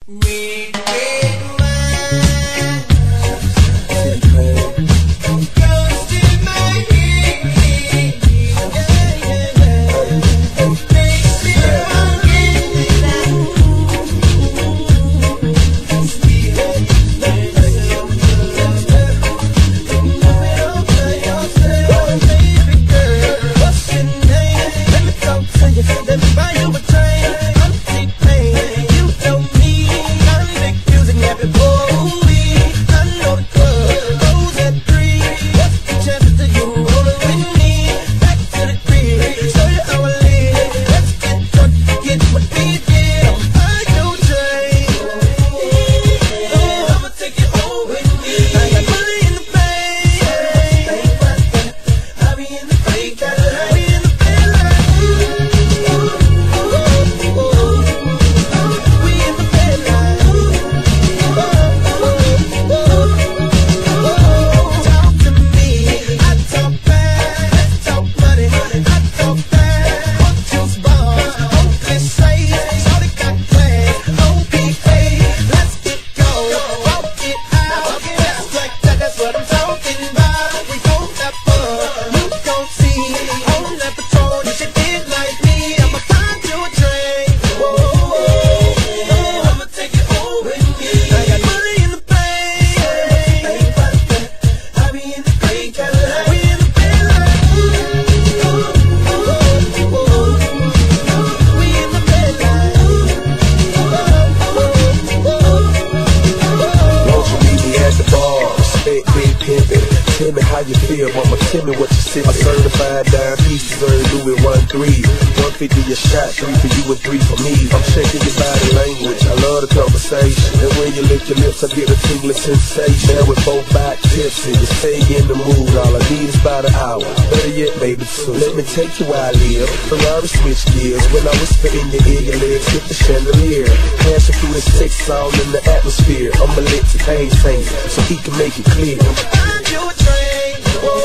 Tell me how you feel, mama, tell me what you see. A certified dime piece, Louis 1-3. 150 a shot, 3 for you and 3 for me. I'm shaking your body language, I love the conversation. And when you lick your lips, I get a tingling sensation. Now we're both back tipsy, you stay in the mood. All I need is about an hour, better yet, maybe 2. Let me take you where I live, Ferrari switch gears. When I whisper in your ear, your legs hit the chandelier. Passing through the 6 all in the atmosphere. I'ma let the pain sing, so he can make it clear. You a train,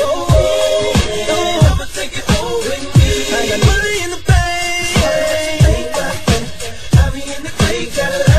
I'ma take it home with me. I got money in the bank, I be in the great Cadillac.